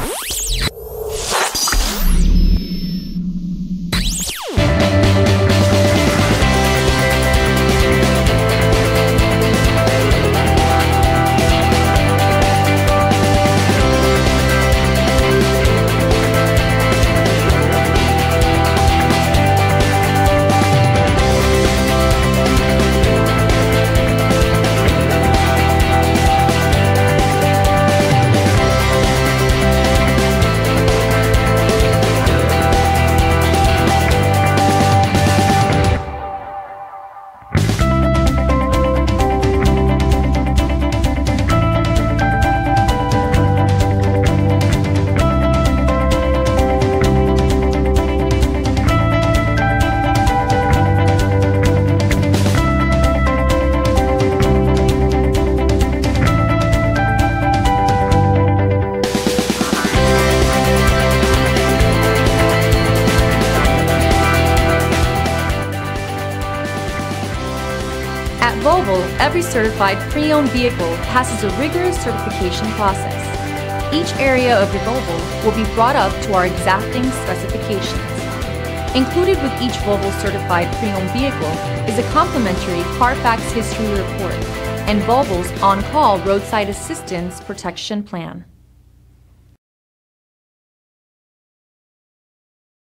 At Volvo, every certified pre-owned vehicle passes a rigorous certification process. Each area of your Volvo will be brought up to our exacting specifications. Included with each Volvo certified pre-owned vehicle is a complimentary CARFAX history report and Volvo's On Call Roadside Assistance protection plan.